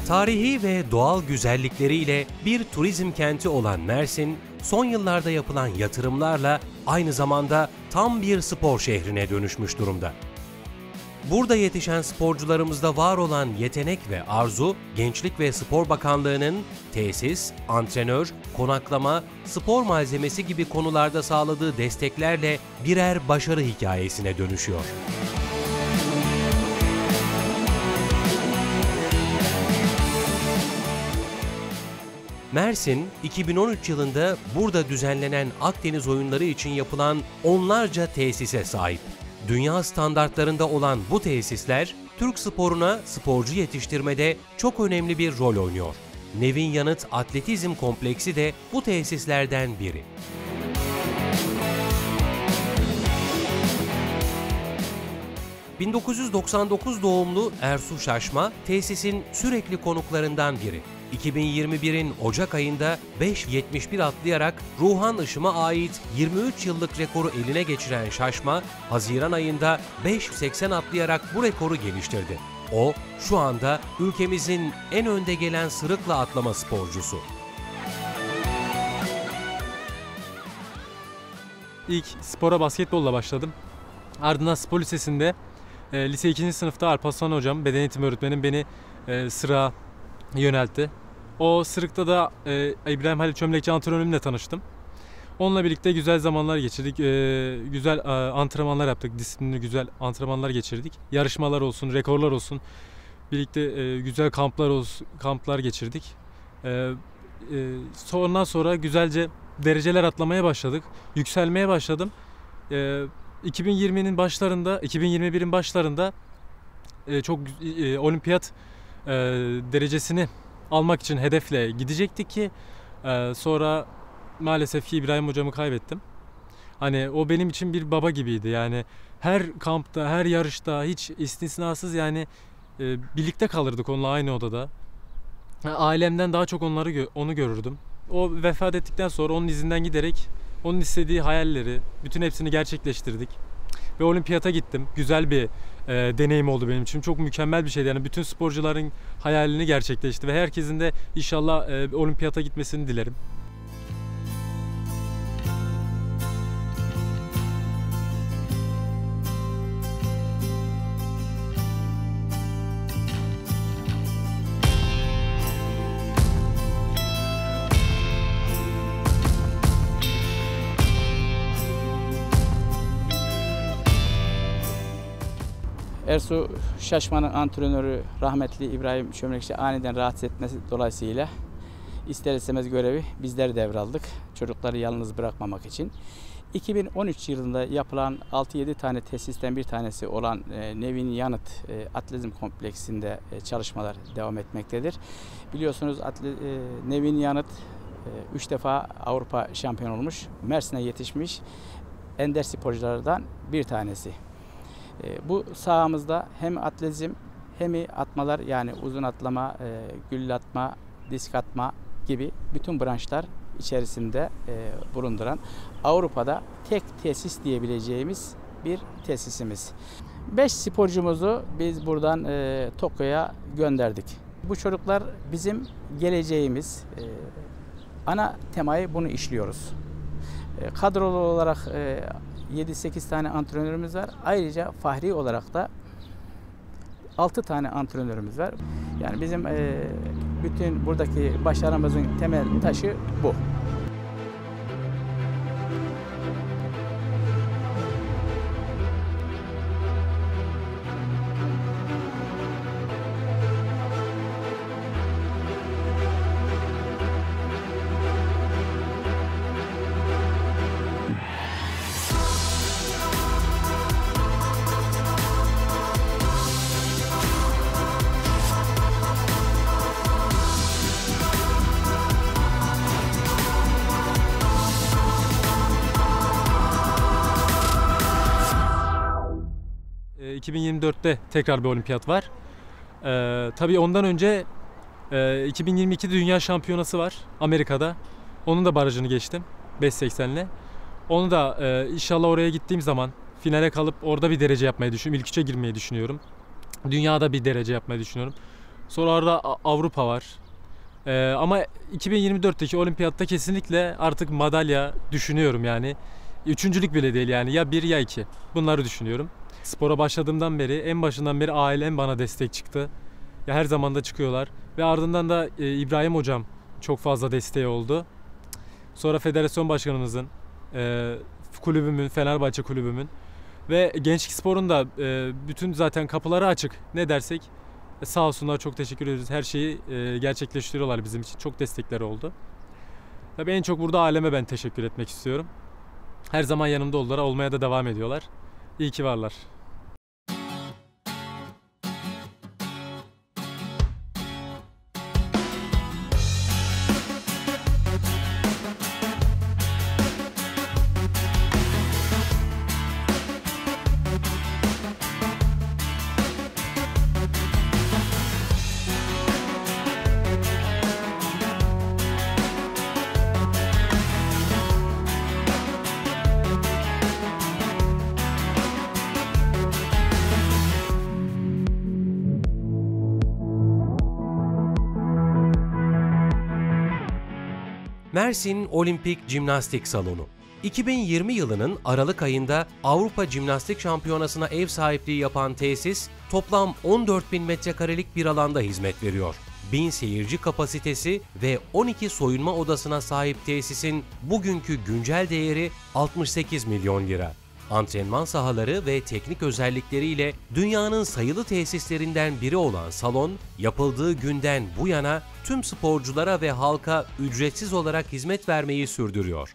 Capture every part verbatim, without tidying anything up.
Tarihi ve doğal güzellikleriyle bir turizm kenti olan Mersin, son yıllarda yapılan yatırımlarla aynı zamanda tam bir spor şehrine dönüşmüş durumda. Burada yetişen sporcularımızda var olan yetenek ve arzu, Gençlik ve Spor Bakanlığı'nın tesis, antrenör, konaklama, spor malzemesi gibi konularda sağladığı desteklerle birer başarı hikayesine dönüşüyor. Mersin, iki bin on üç yılında burada düzenlenen Akdeniz oyunları için yapılan onlarca tesise sahip. Dünya standartlarında olan bu tesisler, Türk sporuna sporcu yetiştirmede çok önemli bir rol oynuyor. Nevin Yanıt Atletizm Kompleksi de bu tesislerden biri. bin dokuz yüz doksan dokuz doğumlu Ersu Şaşma, tesisin sürekli konuklarından biri. iki bin yirmi birin Ocak ayında beş yetmiş bir atlayarak Ruhan Işım'a ait yirmi üç yıllık rekoru eline geçiren Şaşma, Haziran ayında beş seksen atlayarak bu rekoru geliştirdi. O, şu anda ülkemizin en önde gelen sırıkla atlama sporcusu. İlk spora basketbolla başladım. Ardından spor lisesinde e, lise ikinci sınıfta Alparslan hocam, beden eğitimi öğretmenim beni e, sıra yöneltti. O sırıkta da e, İbrahim Halil Çömlekçi antrenörümle tanıştım. Onunla birlikte güzel zamanlar geçirdik, e, güzel e, antrenmanlar yaptık, disiplinli güzel antrenmanlar geçirdik. Yarışmalar olsun, rekorlar olsun, birlikte e, güzel kamplar olsun, kamplar geçirdik. E, e, sondan sonra güzelce dereceler atlamaya başladık, yükselmeye başladım. E, iki bin yirminin başlarında, iki bin yirmi birin başlarında e, çok e, olimpiyat e, derecesini almak için hedefle gidecektik ki e, sonra maalesef ki İbrahim hocamı kaybettim. Hani o benim için bir baba gibiydi. Yani her kampta, her yarışta hiç istisnasız yani e, birlikte kalırdık onunla aynı odada. Ailemden daha çok onları onu görürdüm. O vefat ettikten sonra onun izinden giderek onun istediği hayalleri, bütün hepsini gerçekleştirdik. Ve olimpiyata gittim. Güzel bir e, deneyim oldu benim için. Çok mükemmel bir şeydi. Yani bütün sporcuların hayalini gerçekleşti ve herkesin de inşallah e, olimpiyata gitmesini dilerim. Ersu Şaşma'nın antrenörü rahmetli İbrahim Çömlekçi aniden rahatsız etmesi dolayısıyla ister istemez görevi bizler devraldık. Çocukları yalnız bırakmamak için. iki bin on üç yılında yapılan altı yedi tane tesisten bir tanesi olan Nevin Yanıt Atletizm Kompleksinde çalışmalar devam etmektedir. Biliyorsunuz Nevin Yanıt üç defa Avrupa şampiyonu olmuş, Mersin'e yetişmiş ender sporculardan bir tanesi. Bu sahamızda hem atletizm hem atmalar yani uzun atlama, gülle atma, disk atma gibi bütün branşlar içerisinde bulunduran Avrupa'da tek tesis diyebileceğimiz bir tesisimiz. Beş sporcumuzu biz buradan Tokyo'ya gönderdik. Bu çocuklar bizim geleceğimiz. Ana temayı bunu işliyoruz. Kadrolu olarak yedi sekiz tane antrenörümüz var. Ayrıca fahri olarak da altı tane antrenörümüz var. Yani bizim e, bütün buradaki başarımızın temel taşı bu. iki bin yirmi dörtte tekrar bir olimpiyat var. Ee, tabii ondan önce e, iki bin yirmi iki Dünya Şampiyonası var Amerika'da. Onun da barajını geçtim beş seksenle. Onu da e, inşallah oraya gittiğim zaman finale kalıp orada bir derece yapmayı düşünüyorum. İlk üçe girmeyi düşünüyorum. Dünyada bir derece yapmayı düşünüyorum. Sonra orada Avrupa var. Ee, ama iki bin yirmi dörtteki olimpiyatta kesinlikle artık madalya düşünüyorum yani. Üçüncülük bile değil yani, ya bir ya iki. Bunları düşünüyorum. Spora başladığımdan beri, en başından beri ailem bana destek çıktı. Ya her zaman da çıkıyorlar. Ve ardından da e, İbrahim hocam çok fazla desteği oldu. Sonra federasyon başkanımızın, e, kulübümün, Fenerbahçe kulübümün ve Gençlik Spor'un da e, bütün zaten kapıları açık. Ne dersek e, sağ olsunlar, çok teşekkür ediyoruz. Her şeyi e, gerçekleştiriyorlar bizim için. Çok destekleri oldu. Tabii en çok burada aileme ben teşekkür etmek istiyorum. Her zaman yanımda oldular, olmaya da devam ediyorlar. İyi ki varlar. Mersin Olimpik Jimnastik Salonu iki bin yirmi yılının Aralık ayında Avrupa Jimnastik Şampiyonası'na ev sahipliği yapan tesis, toplam on dört bin metrekarelik bir alanda hizmet veriyor. bin seyirci kapasitesi ve on iki soyunma odasına sahip tesisin bugünkü güncel değeri altmış sekiz milyon lira. Antrenman sahaları ve teknik özellikleriyle dünyanın sayılı tesislerinden biri olan salon, yapıldığı günden bu yana tüm sporculara ve halka ücretsiz olarak hizmet vermeyi sürdürüyor.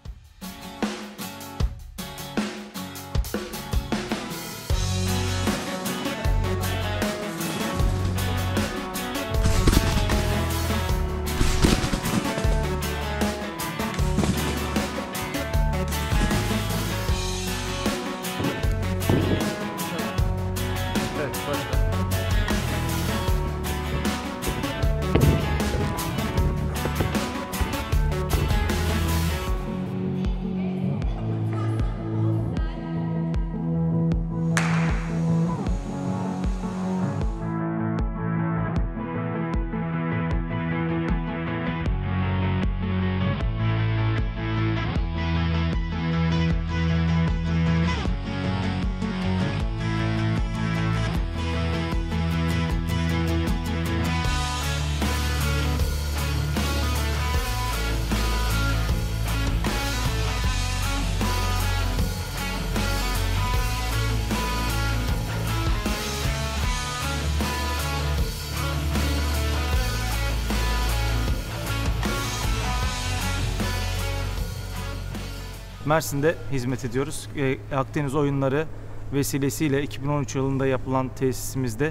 Mersin'de hizmet ediyoruz. E, Akdeniz oyunları vesilesiyle iki bin on üç yılında yapılan tesisimizde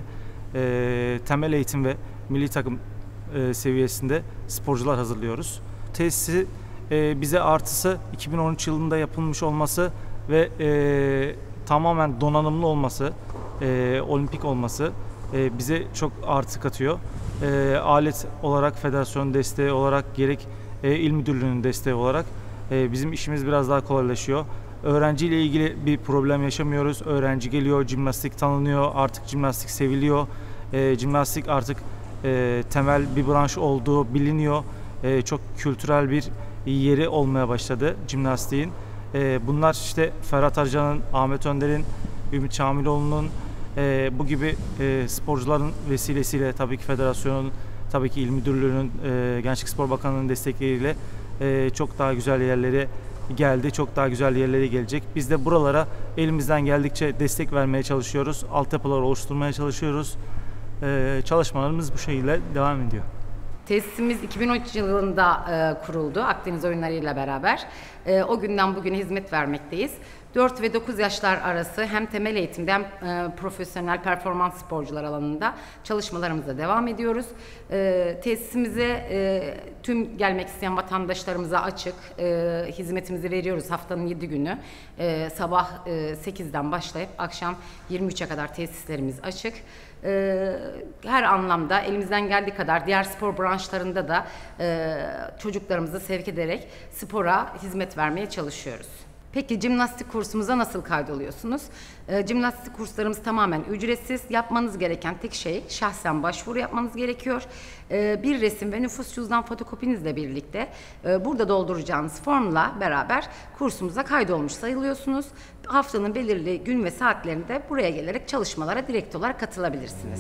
e, temel eğitim ve milli takım e, seviyesinde sporcular hazırlıyoruz. Tesisi e, bize artısı iki bin on üç yılında yapılmış olması ve e, tamamen donanımlı olması, e, olimpik olması e, bize çok artı katıyor. E, alet olarak, federasyon desteği olarak, gerek e, il müdürlüğünün desteği olarak bizim işimiz biraz daha kolaylaşıyor. Öğrenciyle ilgili bir problem yaşamıyoruz. Öğrenci geliyor, jimnastik tanınıyor, artık jimnastik seviliyor. E, jimnastik artık e, temel bir branş olduğu biliniyor. E, çok kültürel bir yeri olmaya başladı jimnastiğin. E, bunlar işte Ferhat Arcan'ın, Ahmet Önder'in, Ümit Şamiloğlu'nun e, bu gibi e, sporcuların vesilesiyle, tabii ki federasyonun, tabii ki il müdürlüğünün, e, Gençlik Spor Bakanlığı'nın destekleriyle Ee, çok daha güzel yerlere geldi, çok daha güzel yerlere gelecek. Biz de buralara elimizden geldikçe destek vermeye çalışıyoruz, altyapılar oluşturmaya çalışıyoruz. Ee, çalışmalarımız bu şekilde devam ediyor. Tesisimiz iki bin on üç yılında e, kuruldu Akdeniz oyunları ile beraber. E, o günden bugüne hizmet vermekteyiz. dört ve dokuz yaşlar arası hem temel eğitimde hem e, profesyonel performans sporcular alanında çalışmalarımıza devam ediyoruz. E, tesisimize e, tüm gelmek isteyen vatandaşlarımıza açık. E, hizmetimizi veriyoruz haftanın yedi günü. E, sabah e, sekizden başlayıp akşam yirmi üçe kadar tesislerimiz açık. E, her anlamda elimizden geldiği kadar diğer spor branşlarında da e, çocuklarımızı sevk ederek spora hizmet vermeye çalışıyoruz. Peki jimnastik kursumuza nasıl kaydoluyorsunuz? E, jimnastik kurslarımız tamamen ücretsiz. Yapmanız gereken tek şey şahsen başvuru yapmanız gerekiyor. E, bir resim ve nüfus cüzdan fotokopinizle birlikte e, burada dolduracağınız formla beraber kursumuza kaydolmuş sayılıyorsunuz. Haftanın belirli gün ve saatlerinde buraya gelerek çalışmalara direkt olarak katılabilirsiniz.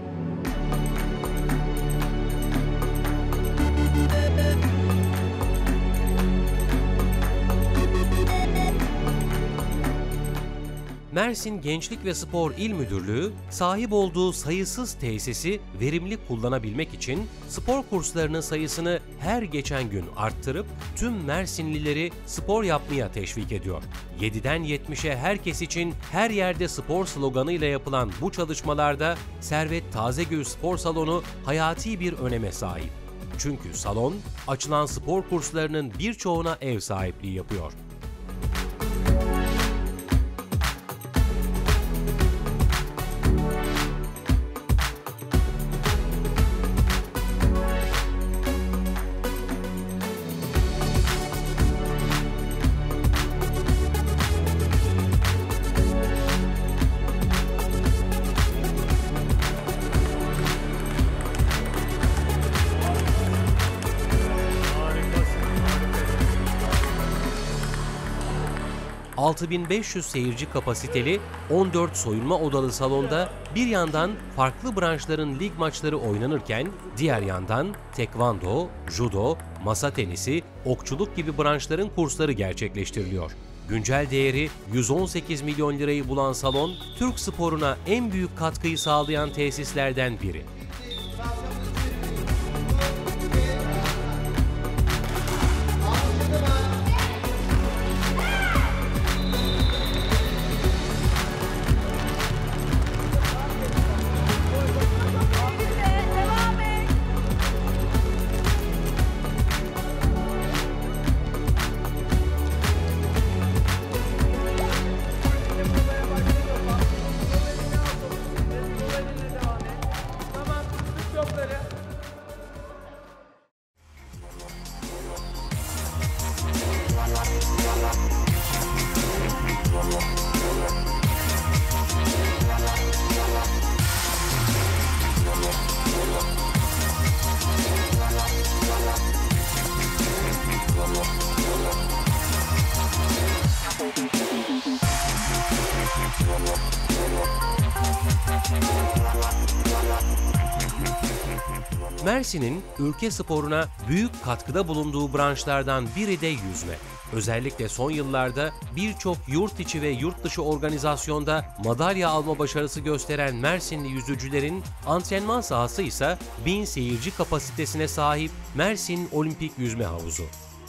Mersin Gençlik ve Spor İl Müdürlüğü, sahip olduğu sayısız tesisi verimli kullanabilmek için spor kurslarının sayısını her geçen gün arttırıp tüm Mersinlileri spor yapmaya teşvik ediyor. yediden yetmişe herkes için her yerde spor sloganıyla yapılan bu çalışmalarda Servet Tazegül Spor Salonu hayati bir öneme sahip. Çünkü salon, açılan spor kurslarının birçoğuna ev sahipliği yapıyor. altı bin beş yüz seyirci kapasiteli on dört soyunma odalı salonda bir yandan farklı branşların lig maçları oynanırken diğer yandan tekvando, judo, masa tenisi, okçuluk gibi branşların kursları gerçekleştiriliyor. Güncel değeri yüz on sekiz milyon lirayı bulan salon, Türk sporuna en büyük katkıyı sağlayan tesislerden biri. Mersin'in ülke sporuna büyük katkıda bulunduğu branşlardan biri de yüzme. Özellikle son yıllarda birçok yurt içi ve yurt dışı organizasyonda madalya alma başarısı gösteren Mersinli yüzücülerin antrenman sahası ise bin seyirci kapasitesine sahip Mersin Olimpik Yüzme Havuzu.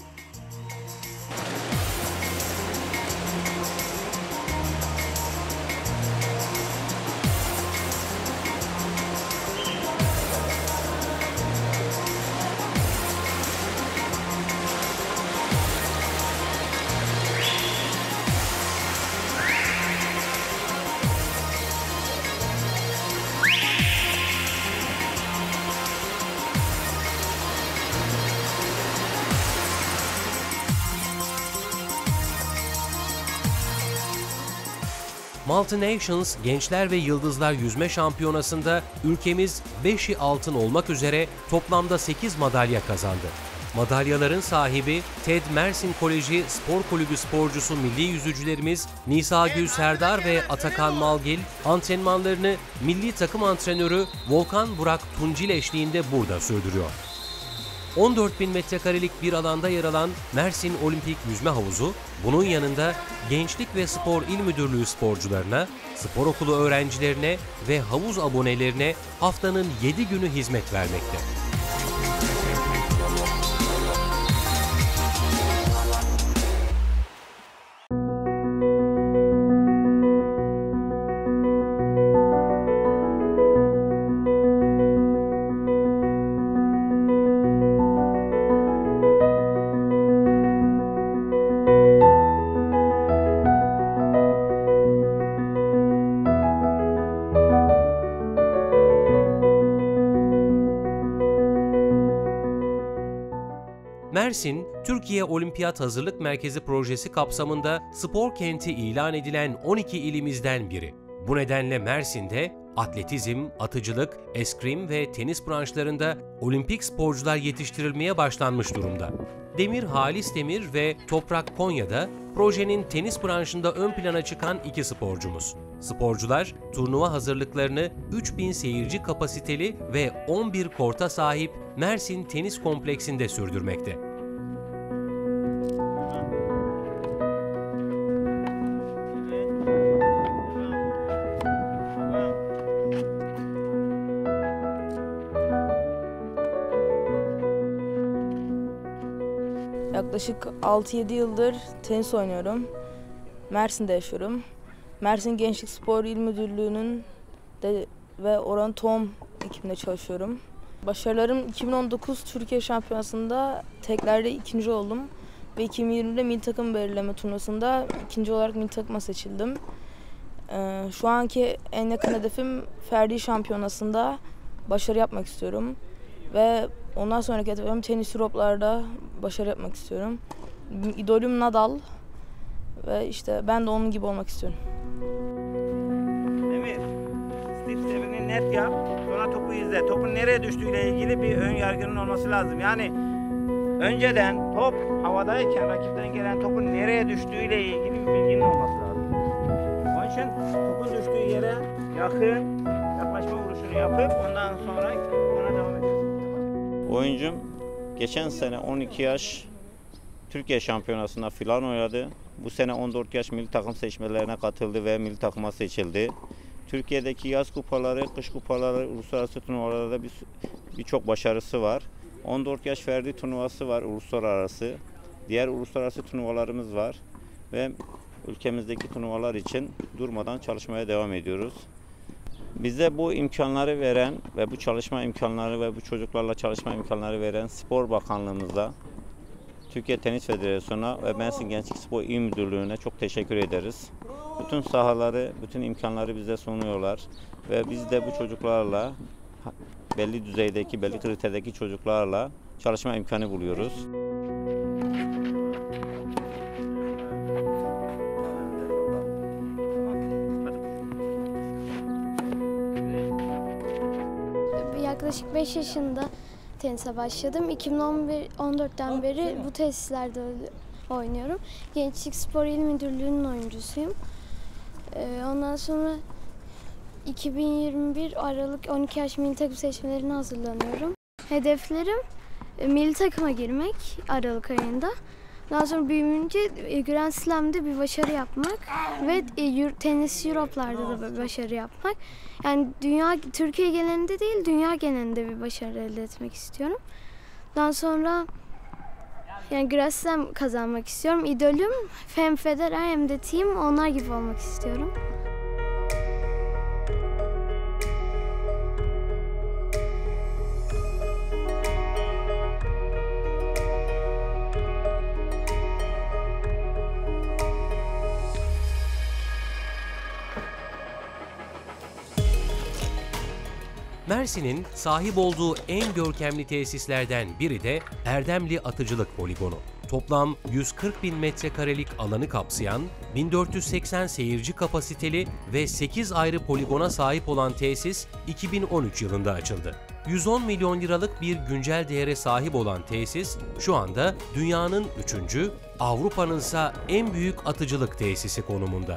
Multinations Gençler ve Yıldızlar Yüzme Şampiyonası'nda ülkemiz beşi altın olmak üzere toplamda sekiz madalya kazandı. Madalyaların sahibi TED Mersin Koleji Spor Kulübü sporcusu milli yüzücülerimiz Nisa Gül Serdar ve Atakan Malgil antrenmanlarını milli takım antrenörü Volkan Burak Tuncil eşliğinde burada sürdürüyor. on dört bin metrekarelik bir alanda yer alan Mersin Olimpik Yüzme Havuzu, bunun yanında Gençlik ve Spor İl Müdürlüğü sporcularına, spor okulu öğrencilerine ve havuz abonelerine haftanın yedi günü hizmet vermekte. Mersin, Türkiye Olimpiyat Hazırlık Merkezi projesi kapsamında spor kenti ilan edilen on iki ilimizden biri. Bu nedenle Mersin'de atletizm, atıcılık, eskrim ve tenis branşlarında olimpik sporcular yetiştirilmeye başlanmış durumda. Demir Halis Demir ve Toprak Konya'da projenin tenis branşında ön plana çıkan iki sporcumuz. Sporcular turnuva hazırlıklarını üç bin seyirci kapasiteli ve on bir korta sahip Mersin Tenis Kompleksinde sürdürmekte. Yaklaşık altı yedi yıldır tenis oynuyorum. Mersin'de yaşıyorum. Mersin Gençlik Spor İl Müdürlüğü'nün de ve oranın tohum ekibinde çalışıyorum. Başarılarım iki bin on dokuz Türkiye Şampiyonası'nda teklerde ikinci oldum. Ve iki bin yirmide milli takım belirleme turnuvasında ikinci olarak milli takıma seçildim. Ee, şu anki en yakın hedefim Ferdi Şampiyonası'nda başarı yapmak istiyorum. Ve ondan sonraki hedefim tenis Europe'larda başarı yapmak istiyorum. İdolüm Nadal ve işte ben de onun gibi olmak istiyorum. Demir, step step'ini net yap, sonra topu izle. Topun nereye düştüğüyle ilgili bir ön yargının olması lazım. Yani önceden top havadayken rakipten gelen topun nereye düştüğüyle ilgili bir bilginin olması lazım. Onun için topun düştüğü yere yakın yaklaşma vuruşunu yapıp ondan sonra ona devam ediyorsun. Oyuncum geçen sene on iki yaş Türkiye Şampiyonası'nda filan oynadı. Bu sene on dört yaş milli takım seçmelerine katıldı ve milli takıma seçildi. Türkiye'deki yaz kupaları, kış kupaları, uluslararası turnuvalarda birçok bir başarısı var. on dört yaş Ferdi turnuvası var uluslararası. Diğer uluslararası turnuvalarımız var ve ülkemizdeki turnuvalar için durmadan çalışmaya devam ediyoruz. Bize bu imkanları veren ve bu çalışma imkanları ve bu çocuklarla çalışma imkanları veren Spor Bakanlığımıza, Türkiye Tenis Federasyonu'na ve Mersin Gençlik Spor İl Müdürlüğü'ne çok teşekkür ederiz. Bütün sahaları, bütün imkanları bize sunuyorlar ve biz de bu çocuklarla, belli düzeydeki, belli kriterdeki çocuklarla çalışma imkanı buluyoruz. Yaklaşık beş yaşında tenise başladım. iki bin on dörtten beri bu tesislerde oynuyorum. Gençlik Spor İl Müdürlüğü'nün oyuncusuyum. Ondan sonra iki bin yirmi bir Aralık on iki yaş milli takım seçmelerine hazırlanıyorum. Hedeflerim milli takıma girmek Aralık ayında. Daha sonra büyüyünce Grand Slam'de bir başarı yapmak ve tenis Europe'larda da bir başarı yapmak. Yani dünya, Türkiye genelinde değil, dünya genelinde bir başarı elde etmek istiyorum. Daha sonra yani Grand Slam kazanmak istiyorum. İdolüm hem Federer hem de Thiem, onlar gibi olmak istiyorum. Mersin'in sahip olduğu en görkemli tesislerden biri de Erdemli Atıcılık Poligonu. Toplam yüz kırk bin metrekarelik alanı kapsayan, bin dört yüz seksen seyirci kapasiteli ve sekiz ayrı poligona sahip olan tesis iki bin on üç yılında açıldı. yüz on milyon liralık bir güncel değere sahip olan tesis şu anda dünyanın üçüncü, Avrupa'nın ise en büyük atıcılık tesisi konumunda.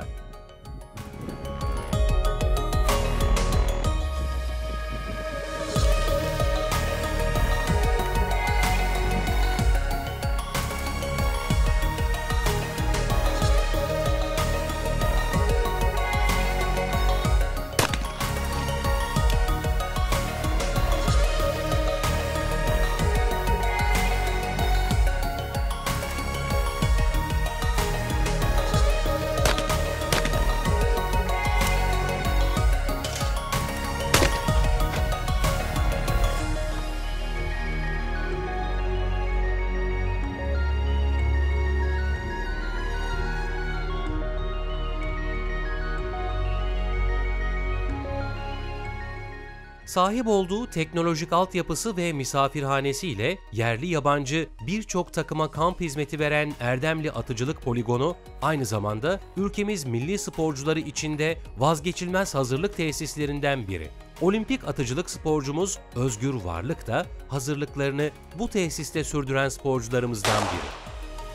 Sahip olduğu teknolojik altyapısı ve misafirhanesiyle yerli yabancı birçok takıma kamp hizmeti veren Erdemli Atıcılık Poligonu, aynı zamanda ülkemiz milli sporcuları için de vazgeçilmez hazırlık tesislerinden biri. Olimpik atıcılık sporcumuz Özgür Varlık da hazırlıklarını bu tesiste sürdüren sporcularımızdan biri.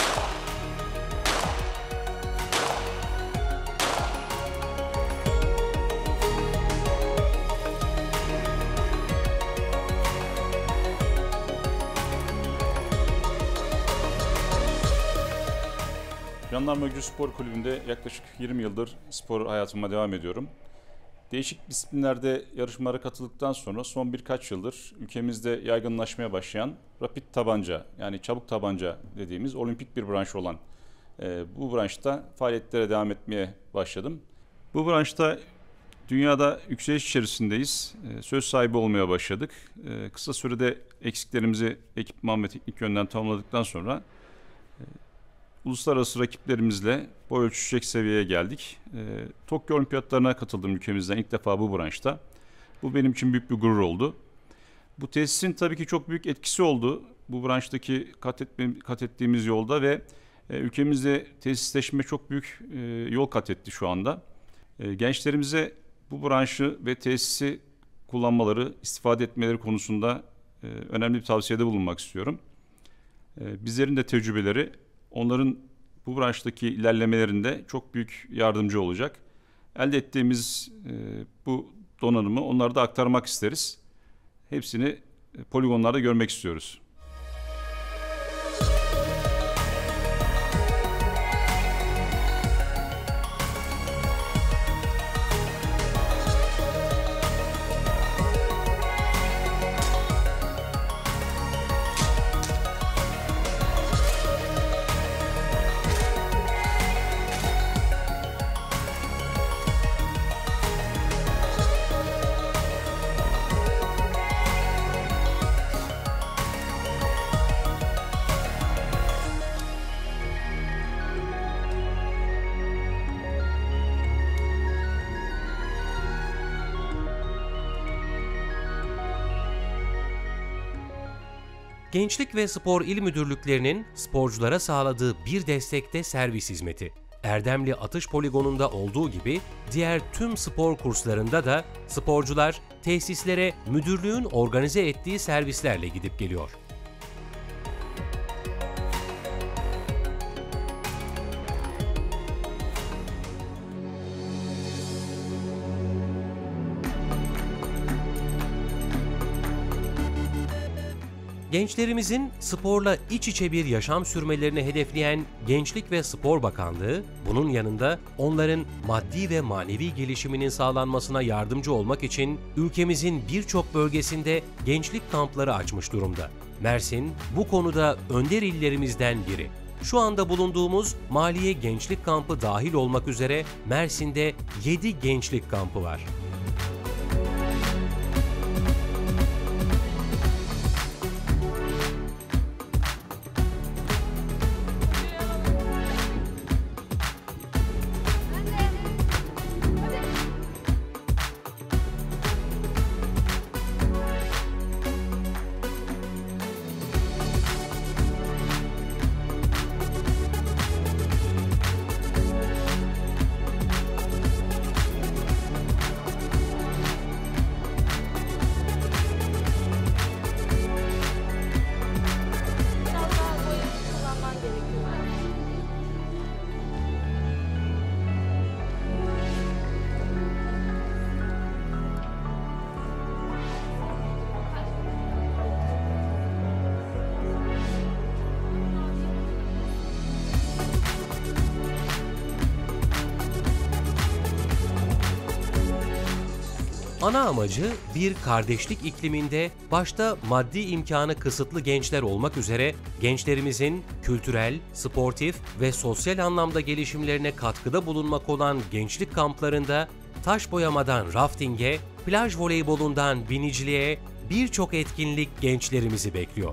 Jandarma Gücü Spor Kulübü'nde yaklaşık yirmi yıldır spor hayatıma devam ediyorum. Değişik disiplinlerde yarışmalara katıldıktan sonra son birkaç yıldır ülkemizde yaygınlaşmaya başlayan rapid tabanca, yani çabuk tabanca dediğimiz olimpik bir branş olan e, bu branşta faaliyetlere devam etmeye başladım. Bu branşta dünyada yükseliş içerisindeyiz. E, söz sahibi olmaya başladık. E, kısa sürede eksiklerimizi ekipman ve teknik yönden tamamladıktan sonra e, uluslararası rakiplerimizle boy ölçüşecek seviyeye geldik. E, Tokyo Olimpiyatlarına katıldım ülkemizden ilk defa bu branşta. Bu benim için büyük bir gurur oldu. Bu tesisin tabii ki çok büyük etkisi oldu bu branştaki kat, etme, kat ettiğimiz yolda ve e, ülkemizde tesisleşme çok büyük e, yol kat etti şu anda. E, gençlerimize bu branşı ve tesisi kullanmaları, istifade etmeleri konusunda e, önemli bir tavsiyede bulunmak istiyorum. E, bizlerin de tecrübeleri onların bu branştaki ilerlemelerinde çok büyük yardımcı olacak. Elde ettiğimiz e, bu donanımı onlara da aktarmak isteriz. Hepsini e, poligonlarda görmek istiyoruz. Gençlik ve Spor İl Müdürlüklerinin sporculara sağladığı bir destekte servis hizmeti. Erdemli Atış Poligonu'nda olduğu gibi diğer tüm spor kurslarında da sporcular tesislere müdürlüğün organize ettiği servislerle gidip geliyor. Gençlerimizin sporla iç içe bir yaşam sürmelerini hedefleyen Gençlik ve Spor Bakanlığı, bunun yanında onların maddi ve manevi gelişiminin sağlanmasına yardımcı olmak için ülkemizin birçok bölgesinde gençlik kampları açmış durumda. Mersin, bu konuda önder illerimizden biri. Şu anda bulunduğumuz Maliye Gençlik Kampı dahil olmak üzere Mersin'de yedi gençlik kampı var. Ana amacı bir kardeşlik ikliminde başta maddi imkanı kısıtlı gençler olmak üzere gençlerimizin kültürel, sportif ve sosyal anlamda gelişimlerine katkıda bulunmak olan gençlik kamplarında taş boyamadan raftinge, plaj voleybolundan biniciliğe birçok etkinlik gençlerimizi bekliyor.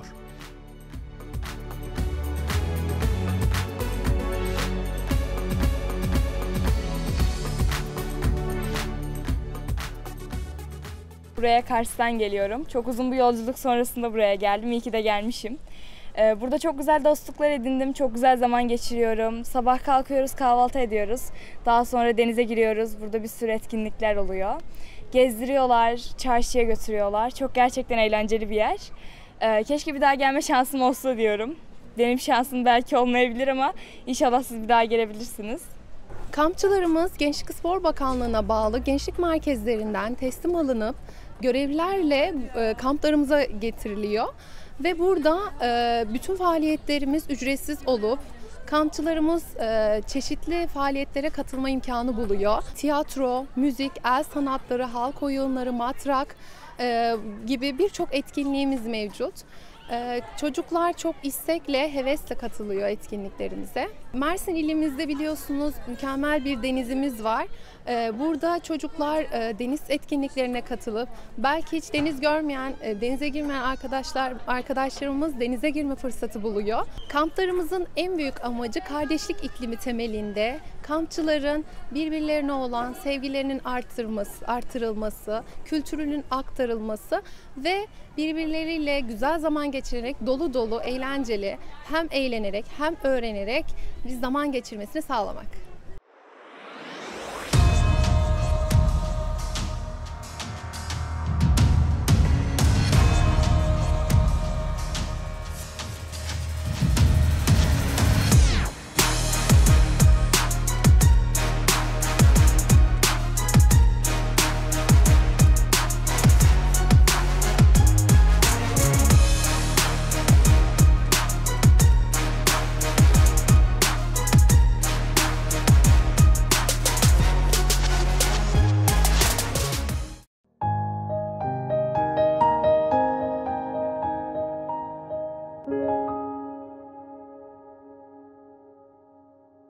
Buraya Kars'tan geliyorum. Çok uzun bir yolculuk sonrasında buraya geldim. İyi ki de gelmişim. Burada çok güzel dostluklar edindim. Çok güzel zaman geçiriyorum. Sabah kalkıyoruz, kahvaltı ediyoruz. Daha sonra denize giriyoruz. Burada bir sürü etkinlikler oluyor. Gezdiriyorlar, çarşıya götürüyorlar. Çok gerçekten eğlenceli bir yer. Keşke bir daha gelme şansım olsa diyorum. Benim şansım belki olmayabilir ama inşallah siz bir daha gelebilirsiniz. Kampçılarımız Gençlik Spor Bakanlığı'na bağlı gençlik merkezlerinden teslim alınıp görevlilerle kamplarımıza getiriliyor. Ve burada bütün faaliyetlerimiz ücretsiz olup kampçılarımız çeşitli faaliyetlere katılma imkanı buluyor. Tiyatro, müzik, el sanatları, halk oyunları, matrak gibi birçok etkinliğimiz mevcut. Ee, çocuklar çok istekle, hevesle katılıyor etkinliklerimize. Mersin ilimizde biliyorsunuz mükemmel bir denizimiz var. Ee, burada çocuklar e, deniz etkinliklerine katılıp belki hiç deniz görmeyen, e, denize girmeyen arkadaşlar arkadaşlarımız denize girme fırsatı buluyor. Kamplarımızın en büyük amacı kardeşlik iklimi temelinde kampçıların birbirlerine olan sevgilerinin artırması, artırılması, kültürünün aktarılması ve birbirleriyle güzel zaman geçirerek dolu dolu, eğlenceli hem eğlenerek hem öğrenerek bir zaman geçirmesini sağlamak.